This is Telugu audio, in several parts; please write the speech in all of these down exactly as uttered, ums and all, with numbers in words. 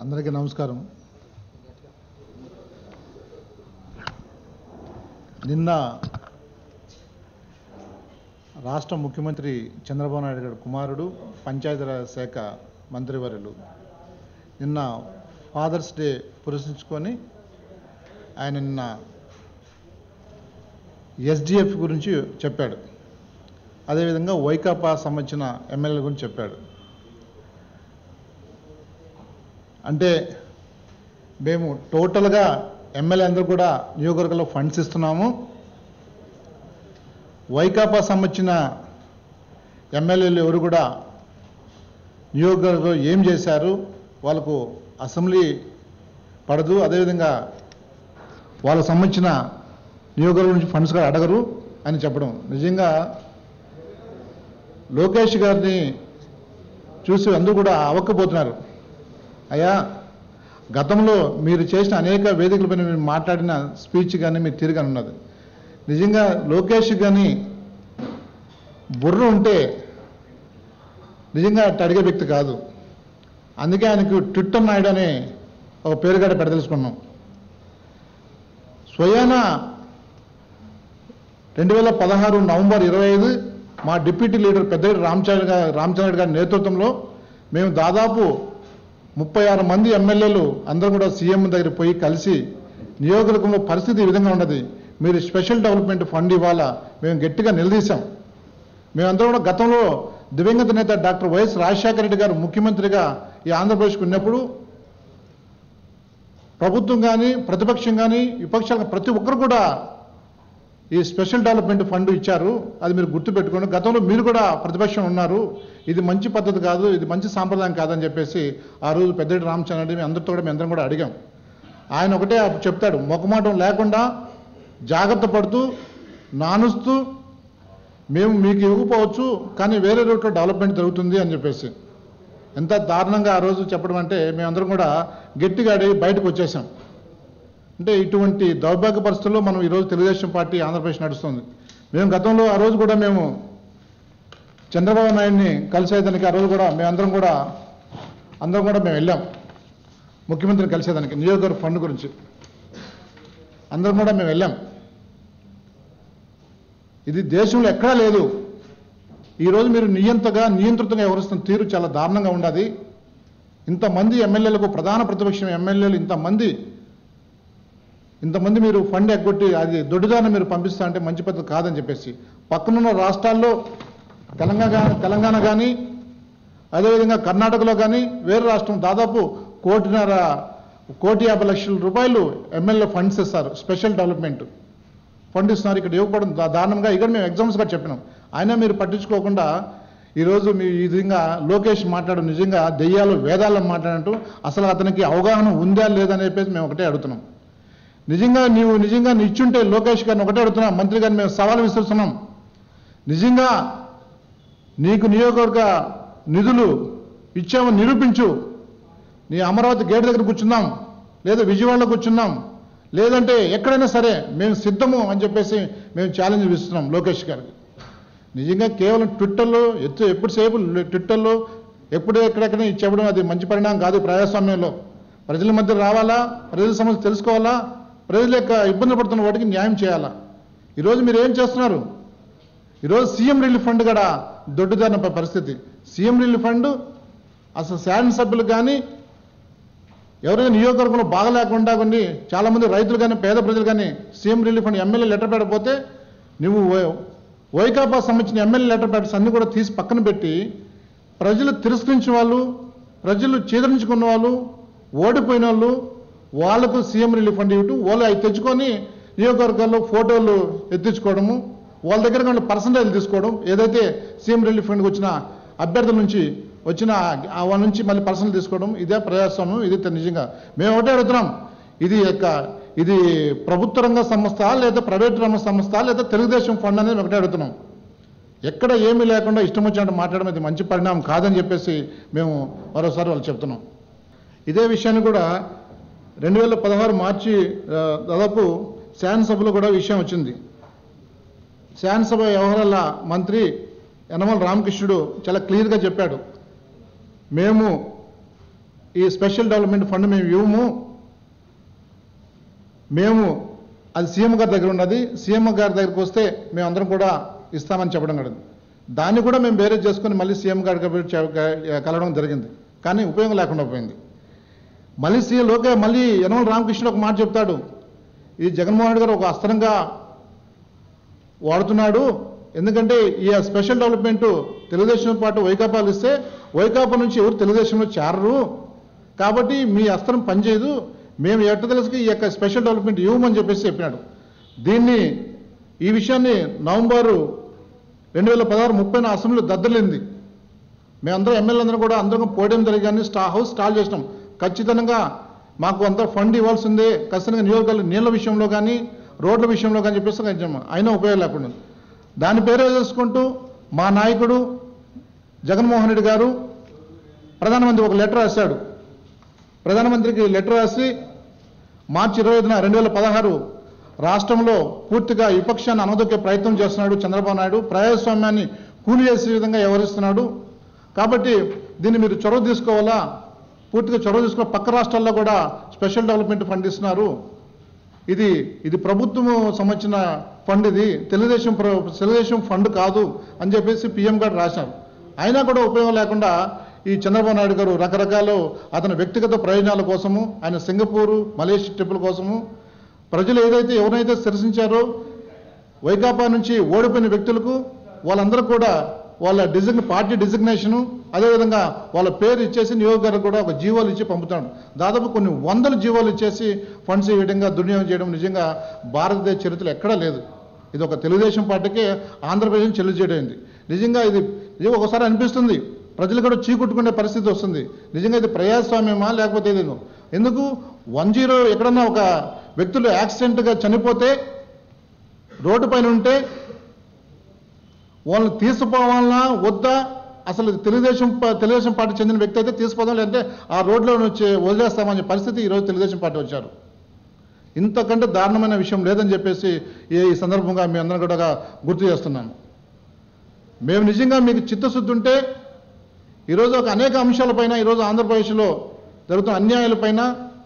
అందరికీ నమస్కారం. నిన్న రాష్ట్ర ముఖ్యమంత్రి చంద్రబాబు నాయుడు గారి కుమారుడు పంచాయతీరాజ్ శాఖ మంత్రివర్యులు నిన్న ఫాదర్స్ డే పురస్కరించుకొని ఆయన నిన్న ఎస్డిఎఫ్ గురించి చెప్పాడు. అదేవిధంగా వైకాపా సంబంధించిన ఎమ్మెల్యేల గురించి చెప్పాడు. అంటే మేము టోటల్గా ఎమ్మెల్యే అందరూ కూడా నియోజకవర్గంలో ఫండ్స్ ఇస్తున్నాము. వైకాపా సంబంధించిన ఎమ్మెల్యేలు ఎవరు కూడా నియోజకవర్గంలో ఏం చేశారు, వాళ్ళకు అసెంబ్లీ పడదు, అదేవిధంగా వాళ్ళకు సంబంధించిన నియోజకవర్గం నుంచి ఫండ్స్ కూడా అడగరు అని చెప్పడం. నిజంగా లోకేష్ గారిని చూసి అందరూ కూడా అవ్వకపోతున్నారు. అయ్యా, గతంలో మీరు చేసిన అనేక వేదికలపైన మీరు మాట్లాడిన స్పీచ్ కానీ మీరు తిరిగి ఉన్నది. నిజంగా లోకేష్ కానీ బుర్ర ఉంటే నిజంగా అడిగే వ్యక్తి కాదు. అందుకే ఆయనకు ట్విట్టర్ నాయుడు అనే ఒక పేరుగాడ పెడదలుచుకున్నాం. స్వయాన రెండు వేల పదహారు నవంబర్ ఇరవై ఐదు మా డిప్యూటీ లీడర్ పెద్ద రామచంద్ర గారి రామచంద్ర గారి నేతృత్వంలో మేము దాదాపు ముప్పై ఆరు మంది ఎమ్మెల్యేలు అందరూ కూడా సీఎం దగ్గర పోయి కలిసి నియోజకవర్గంలో పరిస్థితి ఈ విధంగా ఉన్నది, మీరు స్పెషల్ డెవలప్మెంట్ ఫండ్ ఇవ్వాలా మేము గట్టిగా నిలదీశాం. మేమందరం కూడా గతంలో దివంగత నేత డాక్టర్ వైఎస్ రాజశేఖర రెడ్డి గారు ముఖ్యమంత్రిగా ఈ ఆంధ్రప్రదేశ్కు ఉన్నప్పుడు ప్రభుత్వం కానీ ప్రతిపక్షం కానీ విపక్షాలు ప్రతి ఒక్కరు కూడా ఈ స్పెషల్ డెవలప్మెంట్ ఫండ్ ఇచ్చారు. అది మీరు గుర్తుపెట్టుకోండి. గతంలో మీరు కూడా ప్రతిపక్షం ఉన్నారు, ఇది మంచి పద్ధతి కాదు, ఇది మంచి సాంప్రదాయం కాదని చెప్పేసి ఆ రోజు పెద్దరెడ్డి రామచంద్ర రెడ్డి మీ అందరితో కూడా మేము అందరం కూడా అడిగాం. ఆయన ఒకటే చెప్తాడు, మొక్కమాటం లేకుండా జాగ్రత్త పడుతూ నానుస్తూ మేము మీకు ఇవ్వకపోవచ్చు కానీ వేరే రూట్లో డెవలప్మెంట్ జరుగుతుంది అని చెప్పేసి ఎంత దారుణంగా ఆ రోజు చెప్పడం అంటే మేమందరం కూడా గట్టిగా అడిగి బయటకు వచ్చేసాం. అంటే ఇటువంటి దౌర్భాగ్య పరిస్థితుల్లో మనం ఈరోజు తెలుగుదేశం పార్టీ ఆంధ్రప్రదేశ్ నడుస్తుంది. మేము గతంలో ఆ రోజు కూడా మేము చంద్రబాబు నాయుడిని కలిసేదానికి ఆ రోజు కూడా మేమందరం కూడా అందరం కూడా మేము వెళ్ళాం. ముఖ్యమంత్రిని కలిసేదానికి నియోజకవర్గ ఫండ్ గురించి అందరం కూడా మేము వెళ్ళాం. ఇది దేశంలో ఎక్కడా లేదు. ఈరోజు మీరు నియంతగా నియంత్రితంగా వ్యవహరిస్తున్న తీరు చాలా దారుణంగా ఉన్నది. ఇంతమంది ఎమ్మెల్యేలకు ప్రధాన ప్రతిపక్షం ఎమ్మెల్యేలు ఇంతమంది ఇంతమంది మీరు ఫండ్ ఎగ్గొట్టి అది దొడ్డిదాన్ని మీరు పంపిస్తా అంటే మంచి పద్ధతి కాదని చెప్పేసి పక్కనున్న రాష్ట్రాల్లో తెలంగాణ తెలంగాణ కానీ అదేవిధంగా కర్ణాటకలో కానీ వేరే రాష్ట్రం దాదాపు కోటిన్నర కోటి యాభై లక్షల రూపాయలు ఎమ్మెల్యే ఫండ్స్ ఇస్తారు, స్పెషల్ డెవలప్మెంట్ ఫండ్ ఇస్తున్నారు. ఇక్కడ ఇవ్వకపోవడం దారుణంగా ఇక్కడ మేము ఎగ్జామ్స్ కూడా చెప్పినాం. అయినా మీరు పట్టించుకోకుండా ఈరోజు మీ ఈ విధంగా లోకేష్ మాట్లాడు నిజంగా దెయ్యాలు వేదాలను మాట్లాడంటూ అసలు అతనికి అవగాహన ఉందా లేదని చెప్పేసి మేము ఒకటే అడుగుతున్నాం. నిజంగా నీవు నిజంగా ఇచ్చుంటే లోకేష్ గారిని ఒకటే అడుగుతున్నాం, మంత్రి గారిని మేము సవాలు విసురుతున్నాం. నిజంగా నీకు నియోజకవర్గ నిధులు ఇచ్చామని నిరూపించు. నీ అమరావతి గేట్ దగ్గర కూర్చున్నాం, లేదా విజయవాడలో కూర్చున్నాం, లేదంటే ఎక్కడైనా సరే మేము సిద్ధము అని చెప్పేసి మేము ఛాలెంజ్ ఇస్తున్నాం లోకేష్ గారికి. నిజంగా కేవలం ట్విట్టర్లో ఎత్తు ఎప్పుడుసేపు ట్విట్టర్లో ఎప్పుడు ఎక్కడెక్కడ చెప్పడం అది మంచి పరిణామం కాదు. ప్రజాస్వామ్యంలో ప్రజల మధ్య రావాలా, ప్రజల సమస్య తెలుసుకోవాలా, ప్రజల యొక్క ఇబ్బందులు పడుతున్న వాటికి న్యాయం చేయాలా. ఈరోజు మీరు ఏం చేస్తున్నారు? ఈరోజు సీఎం రిలీఫ్ ఫండ్ కూడా దొడ్డుదారిన పరిస్థితి. సీఎం రిలీఫ్ ఫండ్ అసలు శాసనసభ్యులు కానీ ఎవరైనా నియోజకవర్గంలో బాగా లేకుండా కొన్ని చాలామంది రైతులు కానీ పేద ప్రజలు కానీ CM relief fund MLA letter పెట్టకపోతే నువ్వు వైకాపా సంబంధించిన ఎమ్మెల్యే లెటర్ ప్యాడ్స్ అన్ని కూడా తీసి పక్కన పెట్టి ప్రజలు తిరస్కరించిన వాళ్ళు, ప్రజలు చీదరించుకున్న వాళ్ళు, ఓడిపోయిన వాళ్ళు వాళ్ళకు సీఎం రిలీఫ్ ఫండ్ ఇవ్వటం, వాళ్ళు అవి తెచ్చుకొని నియోజకవర్గాల్లో ఫోటోలు ఎత్తించుకోవడము, వాళ్ళ దగ్గర కానీ పర్సంటేజ్ తీసుకోవడం, ఏదైతే సీఎం రిలీఫ్ ఫండ్కి వచ్చిన అభ్యర్థుల నుంచి వచ్చిన వాళ్ళ నుంచి మళ్ళీ పర్సనల్ తీసుకోవడం, ఇదే ప్రజాస్వామ్యం. ఇది నిజంగా మేము ఒకటే అడుగుతున్నాం, ఇది యొక్క ఇది ప్రభుత్వ రంగ సంస్థ లేదా ప్రైవేట్ రంగ సంస్థ లేదా తెలుగుదేశం ఫండ్ అనేది ఒకటే అడుగుతున్నాం. ఎక్కడ ఏమీ లేకుండా ఇష్టం వచ్చినట్టు మాట్లాడడం ఇది మంచి పరిణామం కాదని చెప్పేసి మేము మరోసారి వాళ్ళు చెప్తున్నాం. ఇదే విషయాన్ని కూడా రెండు వేల పదహారు మార్చి దాదాపు శాసనసభలో కూడా విషయం వచ్చింది. శాసనసభ వ్యవహారాల మంత్రి యనమల రామకృష్ణుడు చాలా క్లియర్గా చెప్పాడు, మేము ఈ స్పెషల్ డెవలప్మెంట్ ఫండ్ మేము ఇవ్వము, మేము అది సీఎం గారి దగ్గర ఉన్నది, సీఎం గారి దగ్గరికి వస్తే మేము అందరం కూడా ఇస్తామని చెప్పడం జరిగింది. దాన్ని కూడా మేము బేరే చేసుకుని మళ్ళీ సీఎం గారికి కలవడం జరిగింది, కానీ ఉపయోగం లేకుండా పోయింది. మళ్ళీ సీఎం లోకే మళ్ళీ యనమల రామకృష్ణ ఒక మాట చెప్తాడు, ఈ జగన్మోహన్ రెడ్డి గారు ఒక అస్త్రంగా వాడుతున్నాడు. ఎందుకంటే ఈ స్పెషల్ డెవలప్మెంట్ తెలుగుదేశం పాటు వైకాపాలు ఇస్తే వైకాపా నుంచి ఎవరు తెలుగుదేశంలో చేరరు, కాబట్టి మీ అస్త్రం పనిచేయదు, మేము ఎట్ట తెలుసుకి ఈ యొక్క స్పెషల్ డెవలప్మెంట్ ఇవ్వమని చెప్పేసి చెప్పినాడు. దీన్ని ఈ విషయాన్ని నవంబరు రెండు వేల పదహారు ముప్పైన అసెంబ్లీ దద్దలింది. మేమందరం ఎమ్మెల్యే అందరం కూడా అందరం పోవడం జరిగానే స్టా హౌస్ స్టాల్ చేసినాం. ఖచ్చితంగా మాకు అంత ఫండ్ ఇవ్వాల్సిందే, ఖచ్చితంగా నియోజకవర్గాలు నీళ్ల విషయంలో కానీ రోడ్ల విషయంలో కానీ చెప్పేసి అయినా ఉపయోగం లేకుండా దాని పేరు చేసుకుంటూ మా నాయకుడు జగన్మోహన్ రెడ్డి గారు ప్రధానమంత్రి ఒక లెటర్ రాశాడు. ప్రధానమంత్రికి లెటర్ రాసి మార్చి ఇరవై ఐదున రెండు వేల పదహారు రాష్ట్రంలో పూర్తిగా విపక్షాన్ని అనదొక్కే ప్రయత్నం చేస్తున్నాడు చంద్రబాబు నాయుడు, ప్రజాస్వామ్యాన్ని కూలి చేసే విధంగా వ్యవహరిస్తున్నాడు, కాబట్టి దీన్ని మీరు చొరవ తీసుకోవాలా, పూర్తిగా చొరవ తీసుకున్న పక్క రాష్ట్రాల్లో కూడా స్పెషల్ డెవలప్మెంట్ ఫండ్ ఇస్తున్నారు, ఇది ఇది ప్రభుత్వం సంబంధించిన ఫండ్, ఇది తెలుగుదేశం తెలుగుదేశం ఫండ్ కాదు అని చెప్పేసి పీఎం గారు రాశారు. అయినా కూడా ఉపయోగం లేకుండా ఈ చంద్రబాబు నాయుడు గారు రకరకాలు అతని వ్యక్తిగత ప్రయోజనాల కోసము, ఆయన సింగపూరు మలేషియా ట్రిప్పుల కోసము ప్రజలు ఏదైతే ఎవరైతే శిరసించారో వైకాపా నుంచి ఓడిపోయిన వ్యక్తులకు వాళ్ళందరూ కూడా వాళ్ళ డిజిగ్న పార్టీ డిజిగ్నేషను అదేవిధంగా వాళ్ళ పేరు ఇచ్చేసి నియోజకవర్గం కూడా ఒక జీవోలు ఇచ్చి పంపుతాడు. దాదాపు కొన్ని వందల జీవోలు ఇచ్చేసి ఫండ్స్ ఈ విధంగా దుర్వినియోగం చేయడం నిజంగా భారతదేశ చరిత్రలో ఎక్కడా లేదు. ఇది ఒక తెలుగుదేశం పార్టీకి ఆంధ్రప్రదేశ్ చెల్లి చేయడమైంది. నిజంగా ఇది నిజంగా ఒకసారి అనిపిస్తుంది, ప్రజలు కూడా చీకుట్టుకునే పరిస్థితి వస్తుంది. నిజంగా ఇది ప్రజాస్వామ్యమా లేకపోతే ఏదేనో? ఎందుకు వన్ జీరో ఎక్కడన్నా ఒక వ్యక్తులు యాక్సిడెంట్గా చనిపోతే రోడ్డు పైన ఉంటే వాళ్ళని తీసుకుపోవాలన్నా వద్దా? అసలు తెలుగుదేశం తెలుగుదేశం పార్టీ చెందిన వ్యక్తి అయితే తీసుకుపోదాం, లేదంటే ఆ రోడ్లో వచ్చి వదిలేస్తామనే పరిస్థితి ఈరోజు తెలుగుదేశం పార్టీ వచ్చారు. ఇంతకంటే దారుణమైన విషయం లేదని చెప్పేసి ఈ సందర్భంగా మీ అందరం కూడా గుర్తు చేస్తున్నాను. మేము నిజంగా మీకు చిత్తశుద్ధి ఉంటే ఈరోజు ఒక అనేక అంశాలపైన ఈరోజు ఆంధ్రప్రదేశ్లో జరుగుతున్న అన్యాయాలపైన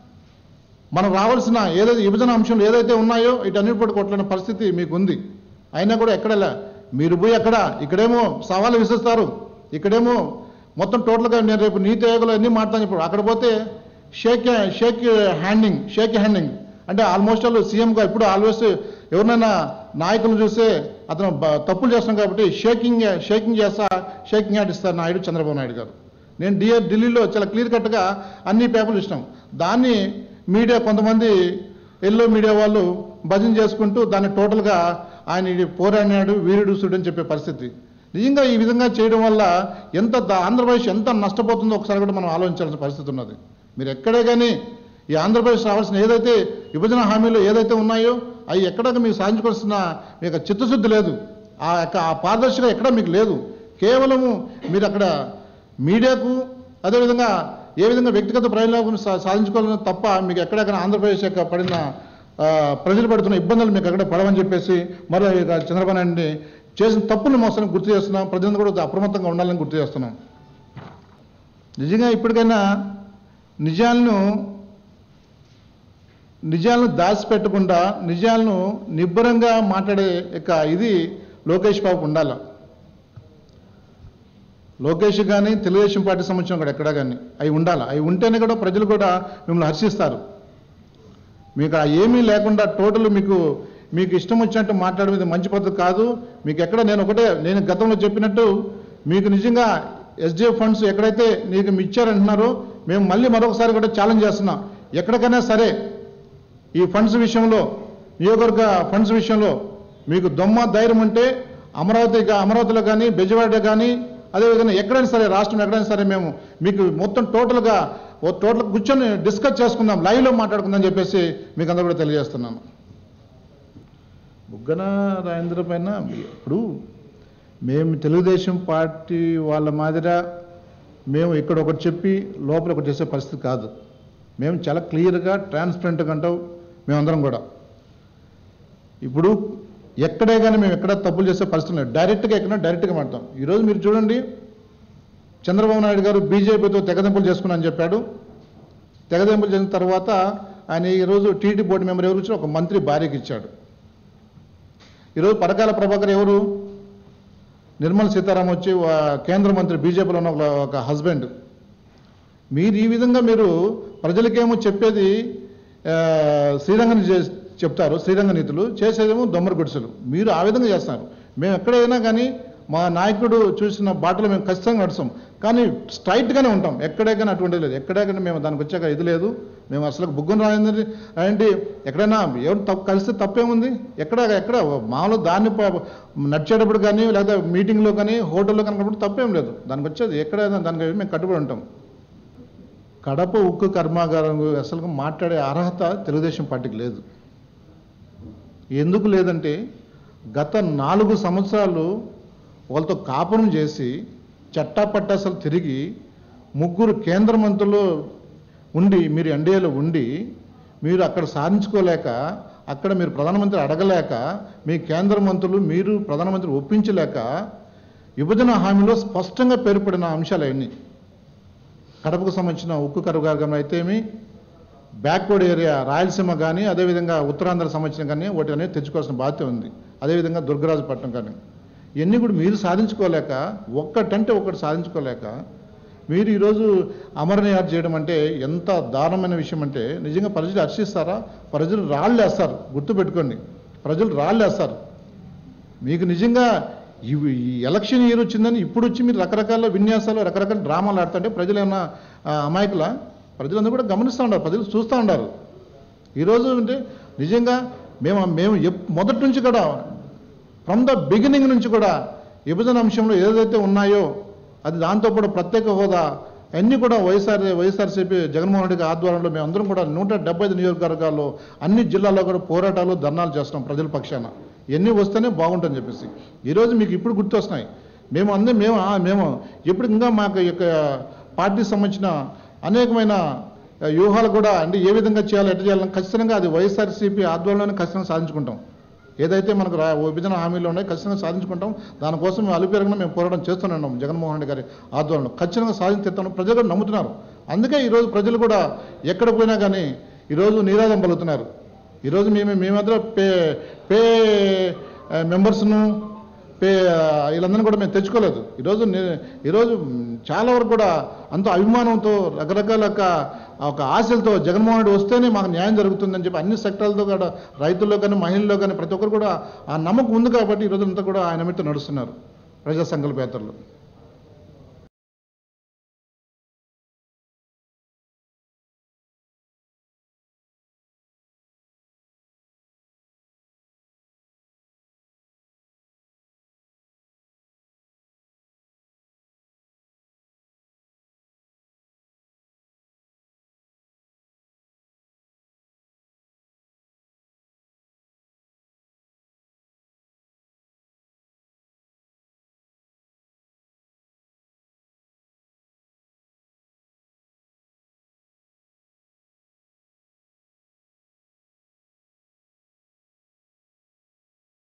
మనం రావాల్సిన ఏదైతే విభజన అంశాలు ఏదైతే ఉన్నాయో వీటన్నిటిపై కొట్లాడిన పరిస్థితి మీకు ఉంది. అయినా కూడా ఎక్కడలా మీరు పోయి అక్కడ ఇక్కడేమో సవాళ్ళు విసిస్తారు, ఇక్కడేమో మొత్తం టోటల్గా నేను రేపు నీతి ఆయోగంలో అన్నీ మాట్లాడతాను. ఇప్పుడు అక్కడ పోతే shake shake handing shake handing అంటే ఆల్మోస్ట్ ఆల్ సీఎంగా ఇప్పుడు ఆల్వేస్ ఎవరినైనా నాయకులు చూస్తే అతను తప్పులు చేస్తున్నాం కాబట్టి షేకింగ్ షేకింగ్ చేస్తా షేకింగ్ హ్యాండ్ ఇస్తారు నాయుడు చంద్రబాబు నాయుడు గారు. నేను డిఏ ఢిల్లీలో చాలా క్లియర్ కట్గా అన్ని పేపర్లు ఇచ్చినాం. దాన్ని మీడియా కొంతమంది ఎల్లో మీడియా వాళ్ళు భజన చేసుకుంటూ దాన్ని టోటల్గా ఆయన ఇది పోరాడినాడు వీరుడు సుడని చెప్పే పరిస్థితి. నిజంగా ఈ విధంగా చేయడం వల్ల ఎంత ఆంధ్రప్రదేశ్ ఎంత నష్టపోతుందో ఒకసారి కూడా మనం ఆలోచించాల్సిన పరిస్థితి ఉన్నది. మీరు ఎక్కడే కానీ ఈ ఆంధ్రప్రదేశ్ రావాల్సిన ఏదైతే విభజన హామీలు ఏదైతే ఉన్నాయో అవి ఎక్కడ మీకు సాధించుకోవాల్సిన మీకు చిత్తశుద్ధి లేదు, ఆ యొక్క ఆ పారదర్శక ఎక్కడ మీకు లేదు. కేవలము మీరు అక్కడ మీడియాకు అదేవిధంగా ఏ విధంగా వ్యక్తిగత ప్రయోజనాలను సాధించుకోవాలని తప్ప మీకు ఎక్కడెక్కడ ఆంధ్రప్రదేశ్ యొక్క పడిన ప్రజలు పడుతున్న ఇబ్బందులు మీకు ఎక్కడ పడవని చెప్పేసి మరో చంద్రబాబు నాయుడిని చేసిన తప్పులు మోసాన్ని గుర్తు చేస్తున్నాం. ప్రజలను కూడా అప్రమత్తంగా ఉండాలని గుర్తు చేస్తున్నాం. నిజంగా ఇప్పటికైనా నిజాలను నిజాలను దాచిపెట్టకుండా నిజాలను నిబ్బరంగా మాట్లాడే యొక్క ఇది లోకేష్ బాబుకు ఉండాలి. లోకేష్ కానీ తెలుగుదేశం పార్టీ సంబంధించిన కూడా ఎక్కడా కానీ అవి ఉండాలి. అవి ఉంటేనే కూడా ప్రజలు కూడా మిమ్మల్ని హర్షిస్తారు. మీకు ఏమీ లేకుండా టోటల్ మీకు మీకు ఇష్టం వచ్చినట్టు మాట్లాడేది మంచి పద్ధతి కాదు. మీకు ఎక్కడ నేను ఒకటే నేను గతంలో చెప్పినట్టు మీకు నిజంగా ఎస్డిఎఫ్ ఫండ్స్ ఎక్కడైతే నీకు ఇచ్చారంటున్నారో మేము మళ్ళీ మరొకసారి కూడా ఛాలెంజ్ చేస్తున్నాం. ఎక్కడికైనా సరే ఈ ఫండ్స్ విషయంలో నియోజకవర్గ ఫండ్స్ విషయంలో మీకు దొమ్మ ధైర్యం ఉంటే అమరావతి అమరావతిలో కానీ బెజవాడ కానీ అదేవిధంగా ఎక్కడైనా సరే రాష్ట్రం ఎక్కడైనా సరే మేము మీకు మొత్తం టోటల్గా టోటల్ కూర్చొని డిస్కస్ చేసుకుందాం, లైవ్లో మాట్లాడుకుందాం అని చెప్పేసి మీకు అందరూ కూడా తెలియజేస్తున్నాను. బుగ్గన రాజేంద్ర పైన ఇప్పుడు మేము తెలుగుదేశం పార్టీ వాళ్ళ మాదిర మేము ఇక్కడ ఒకటి చెప్పి లోపల ఒకటి చేసే పరిస్థితి కాదు. మేము చాలా క్లియర్గా ట్రాన్స్పరెంట్గా అంటాం మేమందరం కూడా. ఇప్పుడు ఎక్కడే కానీ మేము ఎక్కడ తప్పులు చేసే పరిస్థితి లేదు. డైరెక్ట్గా ఎక్కడ డైరెక్ట్గా మాట్లాడతాం. ఈరోజు మీరు చూడండి, చంద్రబాబు నాయుడు గారు బీజేపీతో తెగదెంపులు చేసుకున్నాను చెప్పాడు. తెగదెంపులు జరిగిన తర్వాత ఆయన ఈరోజు టీటీ బోర్డు మెంబర్ ఎవరు ఇచ్చారు? ఒక మంత్రి భార్యకి ఇచ్చాడు. ఈరోజు పరకాల ప్రభాకర్ ఎవరు? నిర్మలా సీతారామన్ వచ్చి కేంద్ర మంత్రి, బీజేపీలో ఉన్న ఒక హస్బెండ్. మీరు ఈ విధంగా మీరు ప్రజలకేమో చెప్పేది శ్రీరంగ చెప్తారు, శ్రీరంగ నీతులు, చేసేదేమో దొమ్మర గుడిసెలు. మీరు ఆ విధంగా చేస్తున్నారు. మేము ఎక్కడైనా కానీ మా నాయకుడు చూసిన బాటలో మేము ఖచ్చితంగా నడుస్తాం, కానీ స్ట్రైట్గానే ఉంటాం. ఎక్కడే కానీ అటువంటిది లేదు. ఎక్కడే కానీ మేము దానికి వచ్చాక ఇది లేదు. మేము అసలు బుగ్గన రాయండి రాయండి ఎక్కడైనా ఎవరు తప్పు కలిస్తే తప్పేముంది? ఎక్కడ ఎక్కడ మామూలు దాన్ని నడిచేటప్పుడు కానీ లేదా మీటింగ్లో కానీ హోటల్లో కనుక తప్పేం లేదు. దానికి వచ్చేది ఎక్కడైనా దానికి మేము కట్టుబడి ఉంటాం. కడప ఉక్కు కర్మాగారం అసలు మాట్లాడే అర్హత తెలుగుదేశం పార్టీకి లేదు. ఎందుకు లేదంటే గత నాలుగు సంవత్సరాలు వాళ్ళతో కాపురం చేసి చట్టాపట్టాసలు తిరిగి ముగ్గురు కేంద్ర మంత్రులు ఉండి మీరు ఎన్డీఏలో ఉండి మీరు అక్కడ సాధించుకోలేక, అక్కడ మీరు ప్రధానమంత్రి అడగలేక, మీ కేంద్ర మంత్రులు మీరు ప్రధానమంత్రి ఒప్పించలేక విభజన హామీలో స్పష్టంగా పేర్కొడిన అంశాలు అవన్నీ. కడపకు సంబంధించిన ఉక్కు కర్మాగారం అయితేమి, బ్యాక్వర్డ్ ఏరియా రాయలసీమ కానీ, అదేవిధంగా ఉత్తరాంధ్ర సంబంధించిన కానీ వాటి అనేది తెచ్చుకోవాల్సిన బాధ్యత ఉంది. అదేవిధంగా దుర్గరాజపట్నం కానీ ఇవన్నీ కూడా మీరు సాధించుకోలేక, ఒక్కటంటే ఒక్కటి సాధించుకోలేక మీరు ఈరోజు అమరనియార్ చేయడం అంటే ఎంత దారుణమైన విషయం అంటే నిజంగా ప్రజలు హర్షిస్తారా? ప్రజలు రాళ్ళు వేస్తారు. గుర్తుపెట్టుకోండి, ప్రజలు రాళ్ళు వేస్తారు. మీకు నిజంగా ఈ ఎలక్షన్ ఇయర్ వచ్చిందని ఇప్పుడు వచ్చి మీరు రకరకాల విన్యాసాలు, రకరకాల డ్రామాలు ఆడుతుంటే ప్రజలు ఏమన్నా అమాయకుల? ప్రజలందరూ కూడా గమనిస్తూ ఉన్నారు, ప్రజలు చూస్తూ ఉన్నారు. ఈరోజు అంటే నిజంగా మేము మేము మొదటి నుంచి కూడా ఫ్రమ్ ద బిగినింగ్ నుంచి కూడా విభజన అంశంలో ఏదైతే ఉన్నాయో అది దాంతోపాటు ప్రత్యేక హోదా అన్నీ కూడా వైఎస్ఆర్ వైఎస్ఆర్సీపీ జగన్మోహన్ రెడ్డి ఆధ్వర్యంలో మేము అందరం కూడా నూట డెబ్బై ఐదు నియోజకవర్గాల్లో అన్ని జిల్లాల్లో కూడా పోరాటాలు, ధర్నాలు చేస్తున్నాం ప్రజల పక్షాన. ఎన్ని వస్తేనే బాగుంటుందని చెప్పేసి ఈరోజు మీకు ఇప్పుడు గుర్తొస్తున్నాయి. మేము అందరం మేము మేము ఎప్పుడు ఇంకా మాకు యొక్క పార్టీకి సంబంధించిన అనేకమైన వ్యూహాలు కూడా అంటే ఏ విధంగా చేయాలి, ఎట్లా చేయాలని ఖచ్చితంగా అది వైఎస్ఆర్సీపీ ఆధ్వర్యంలోనే ఖచ్చితంగా సాధించుకుంటాం. ఏదైతే మనకు రా విభజన హామీలు ఉన్నాయో ఖచ్చితంగా సాధించుకుంటాం. దానికోసం మేము అలుపెరగన మేము పోరాటం చేస్తూనే ఉన్నాం. జగన్మోహన్ రెడ్డి గారి ఆధ్వర్యంలో ఖచ్చితంగా సాధించేస్తాను. ప్రజలు కూడా నమ్ముతున్నారు. అందుకే ఈరోజు ప్రజలు కూడా ఎక్కడ పోయినా కానీ ఈరోజు నిరాదం పలుకుతున్నారు. ఈరోజు మేము మేమందరూ పే పే మెంబర్స్ను పే వీళ్ళందరినీ కూడా మేము తెచ్చుకోలేదు. ఈరోజు ఈరోజు చాలా వరకు కూడా అంత అభిమానంతో రకరకాల ఒక ఆశలతో జగన్మోహన్ రెడ్డి వస్తేనే మాకు న్యాయం జరుగుతుందని చెప్పి అన్ని సెక్టర్లతో కూడా రైతుల్లో కానీ మహిళల్లో కానీ ప్రతి ఒక్కరు కూడా ఆ నమ్మకం ఉంది కాబట్టి ఈరోజు అంతా కూడా ఆయన మీద నడుస్తున్నారు ప్రజా సంకల్పయాత్రలు.